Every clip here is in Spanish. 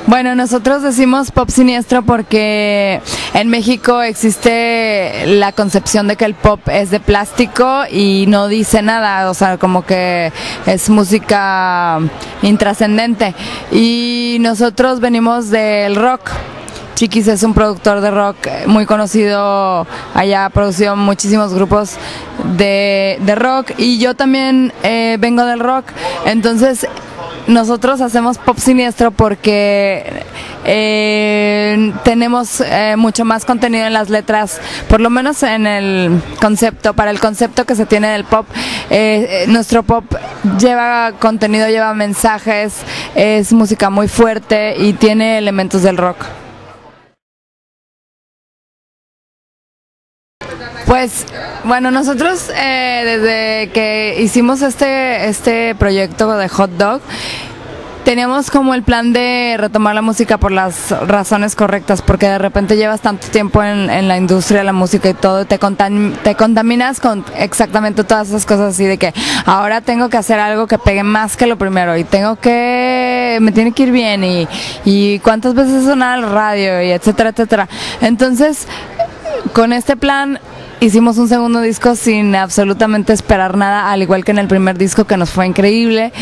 Bueno, nosotros decimos pop siniestro porque en México existe la concepción de que el pop es de plástico y no dice nada, o sea, como que es música intrascendente. Y nosotros venimos del rock. Chiquis es un productor de rock muy conocido, allá ha producido muchísimos grupos de rock y yo también vengo del rock, entonces nosotros hacemos pop siniestro porque tenemos mucho más contenido en las letras, por lo menos en el concepto, para el concepto que se tiene del pop. Nuestro pop lleva contenido, lleva mensajes, es música muy fuerte y tiene elementos del rock. Pues bueno, nosotros desde que hicimos este proyecto de Hot Dog, teníamos como el plan de retomar la música por las razones correctas, porque de repente llevas tanto tiempo en la industria de la música y todo, te contaminas con exactamente todas esas cosas así de que ahora tengo que hacer algo que pegue más que lo primero y me tiene que ir bien y cuántas veces sonar el radio y etcétera, etcétera. Entonces, con este plan hicimos un segundo disco sin absolutamente esperar nada, al igual que en el primer disco, que nos fue increíble.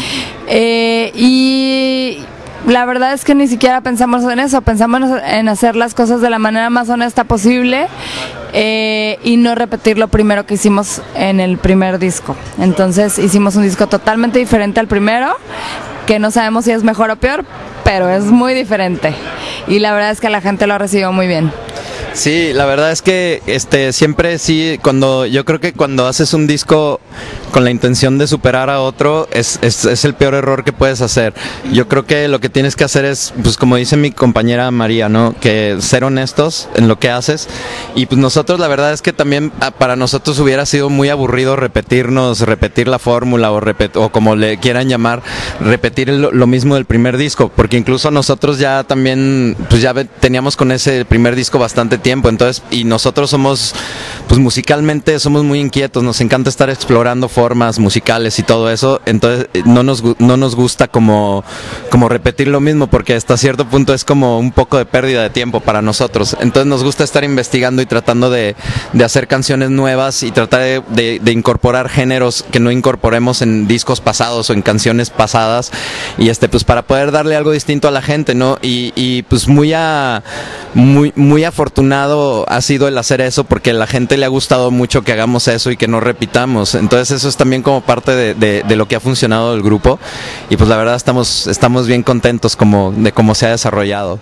Y la verdad es que ni siquiera pensamos en eso, pensamos en hacer las cosas de la manera más honesta posible y no repetir lo primero que hicimos en el primer disco. Entonces hicimos un disco totalmente diferente al primero, que no sabemos si es mejor o peor, pero es muy diferente. Y la verdad es que la gente lo recibió muy bien. Sí, la verdad es que siempre sí, yo creo que cuando haces un disco con la intención de superar a otro, es el peor error que puedes hacer. Yo creo que lo que tienes que hacer es, pues como dice mi compañera María, ¿no? Que ser honestos en lo que haces. Y pues nosotros, la verdad es que también para nosotros hubiera sido muy aburrido repetir la fórmula o como le quieran llamar, repetir lo mismo del primer disco, porque incluso nosotros ya también, pues ya teníamos con ese primer disco bastante tiempo, entonces, y nosotros somos, pues musicalmente somos muy inquietos, nos encanta estar explorando formas musicales y todo eso, entonces no nos gusta como repetir lo mismo, porque hasta cierto punto es como un poco de pérdida de tiempo para nosotros, entonces nos gusta estar investigando y tratando de hacer canciones nuevas y tratar de incorporar géneros que no incorporemos en discos pasados o en canciones pasadas, y pues para poder darle algo distinto a la gente, ¿no? Y pues muy afortunado ha sido el hacer eso, porque a la gente le ha gustado mucho que hagamos eso y que no repitamos, entonces eso es también como parte de lo que ha funcionado el grupo, y pues la verdad estamos bien contentos de cómo se ha desarrollado.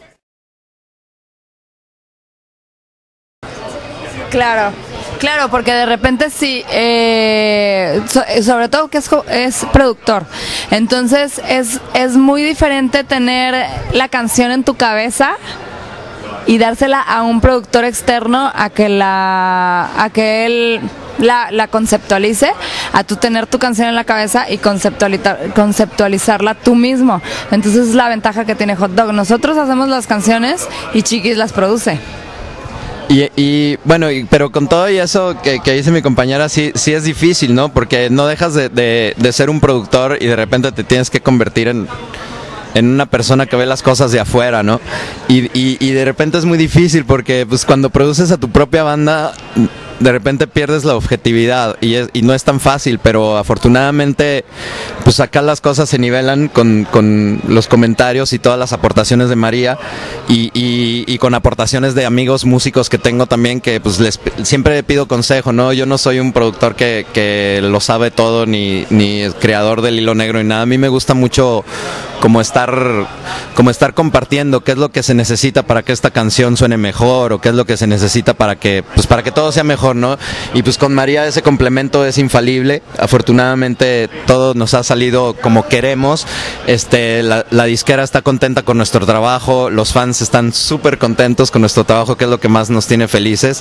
Claro, porque de repente sí, sobre todo que es productor, entonces es muy diferente tener la canción en tu cabeza y dársela a un productor externo a que él la conceptualice, a tú tener tu canción en la cabeza y conceptualizarla tú mismo. Entonces es la ventaja que tiene Hot Dog. Nosotros hacemos las canciones y Chiquis las produce. Y bueno, pero con todo y eso que dice mi compañera, sí es difícil, ¿no? Porque no dejas de ser un productor y de repente te tienes que convertir en una persona que ve las cosas de afuera, ¿no? Y de repente es muy difícil porque pues cuando produces a tu propia banda, de repente pierdes la objetividad y no es tan fácil, pero afortunadamente pues acá las cosas se nivelan con los comentarios y todas las aportaciones de María y con aportaciones de amigos músicos que tengo también, que pues siempre le pido consejo, ¿no? Yo no soy un productor que lo sabe todo ni creador del hilo negro ni nada. A mí me gusta mucho como estar compartiendo qué es lo que se necesita para que esta canción suene mejor, o qué es lo que se necesita para que todo sea mejor, ¿no? Y pues con María ese complemento es infalible. Afortunadamente todo nos ha salido como queremos. La disquera está contenta con nuestro trabajo, los fans están súper contentos con nuestro trabajo, que es lo que más nos tiene felices,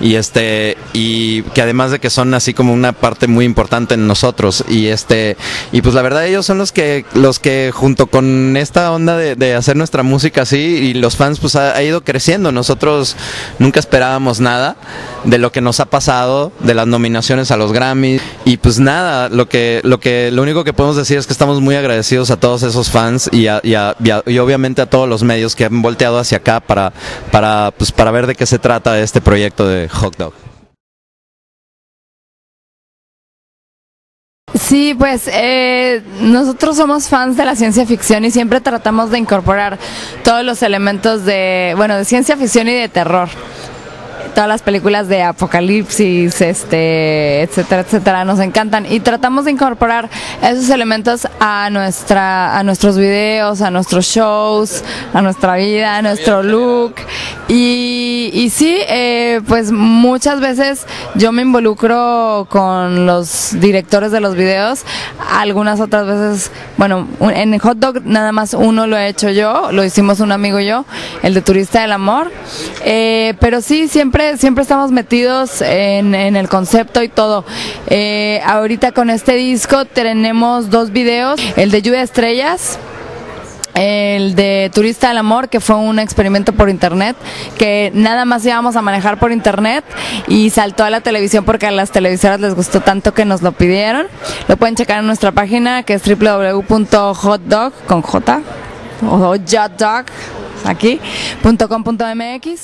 y que además de que son así como una parte muy importante en nosotros, y pues la verdad ellos son los que junto con esta onda de hacer nuestra música así, y los fans pues ha ido creciendo. Nosotros nunca esperábamos nada de lo que nos ha pasado, de las nominaciones a los Grammys, y pues nada, lo único que podemos decir es que estamos muy agradecidos a todos esos fans y obviamente a todos los medios que han volteado hacia acá para ver de qué se trata este proyecto de Hot Dog. Sí, pues nosotros somos fans de la ciencia ficción y siempre tratamos de incorporar todos los elementos de ciencia ficción y de terror. Todas las películas de apocalipsis, etcétera, etcétera, nos encantan y tratamos de incorporar esos elementos a nuestros videos, a nuestros shows, a nuestra vida, a nuestro look y sí, pues muchas veces yo me involucro con los directores de los videos, algunas otras veces, bueno, en Hot Dog nada más uno lo he hecho yo, lo hicimos un amigo y yo, el de Turista del Amor, pero sí, siempre estamos metidos en el concepto y todo. Ahorita con este disco tenemos 2 videos, el de Lluvia de Estrellas, el de Turista del Amor, que fue un experimento por internet, que nada más íbamos a manejar por internet y saltó a la televisión porque a las televisoras les gustó tanto que nos lo pidieron. Lo pueden checar en nuestra página, que es www.hotdog con J o hotdog aquí .com.mx.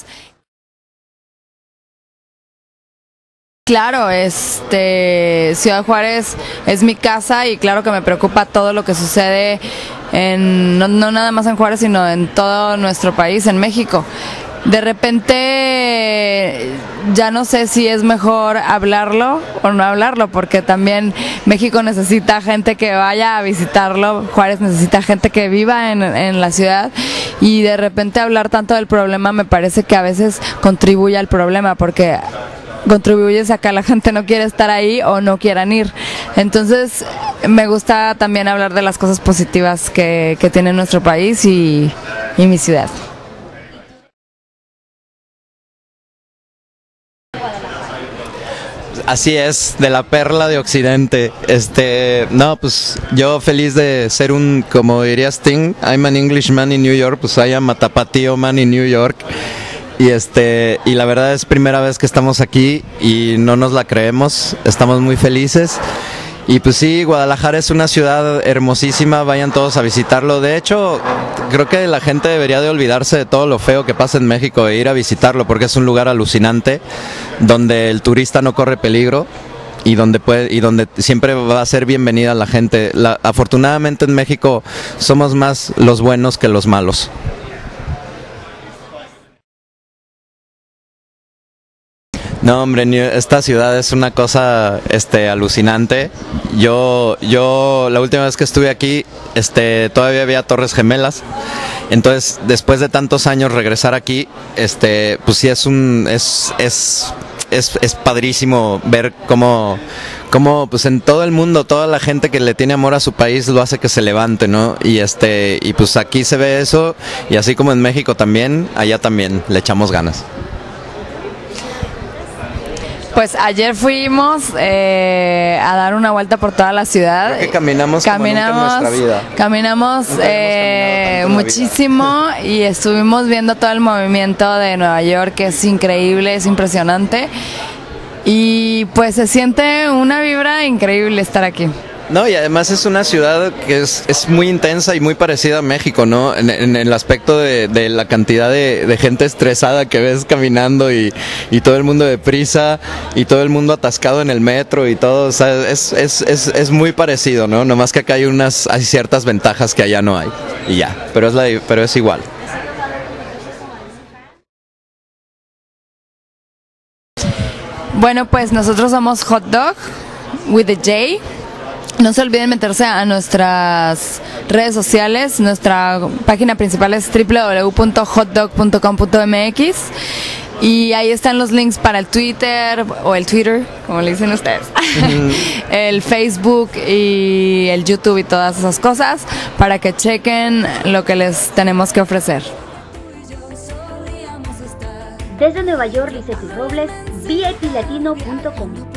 Claro, Ciudad Juárez es mi casa y claro que me preocupa todo lo que sucede no nada más en Juárez, sino en todo nuestro país, en México. De repente ya no sé si es mejor hablarlo o no hablarlo, porque también México necesita gente que vaya a visitarlo, Juárez necesita gente que viva en la ciudad, y de repente hablar tanto del problema me parece que a veces contribuye al problema, porque contribuyes a que la gente no quiera estar ahí o no quieran ir. Entonces me gusta también hablar de las cosas positivas que tiene nuestro país y mi ciudad. Así es, de la perla de Occidente. No, pues yo feliz de ser como diría Sting, I'm an Englishman in New York, pues I am a Tapatío man in New York. Y la verdad es primera vez que estamos aquí y no nos la creemos, estamos muy felices. Y pues sí, Guadalajara es una ciudad hermosísima, vayan todos a visitarlo. De hecho, creo que la gente debería de olvidarse de todo lo feo que pasa en México e ir a visitarlo, porque es un lugar alucinante, donde el turista no corre peligro y donde siempre va a ser bienvenida la gente. Afortunadamente en México somos más los buenos que los malos. No, hombre, esta ciudad es una cosa alucinante. Yo la última vez que estuve aquí, todavía había Torres Gemelas. Entonces, después de tantos años regresar aquí, pues sí es padrísimo ver cómo pues en todo el mundo, toda la gente que le tiene amor a su país lo hace que se levante, ¿no? Y pues aquí se ve eso, y así como en México también, allá también le echamos ganas. Pues ayer fuimos a dar una vuelta por toda la ciudad. Creo que caminamos como nunca en nuestra vida. Caminamos muchísimo y estuvimos viendo todo el movimiento de Nueva York, que es increíble, es impresionante. Y pues se siente una vibra increíble estar aquí. No, y además es una ciudad que es muy intensa y muy parecida a México, ¿no? En el aspecto de la cantidad de gente estresada que ves caminando y todo el mundo deprisa y todo el mundo atascado en el metro y todo, o sea, es muy parecido, ¿no? Nomás que acá hay ciertas ventajas que allá no hay y ya, pero es igual. Bueno, pues nosotros somos Hot Dog with a J. No se olviden meterse a nuestras redes sociales. Nuestra página principal es www.hotdog.com.mx y ahí están los links para el Twitter, o el Twitter, como le dicen ustedes, el Facebook y el YouTube y todas esas cosas, para que chequen lo que les tenemos que ofrecer. Desde Nueva York, Licetti Robles, VIPlatino.com.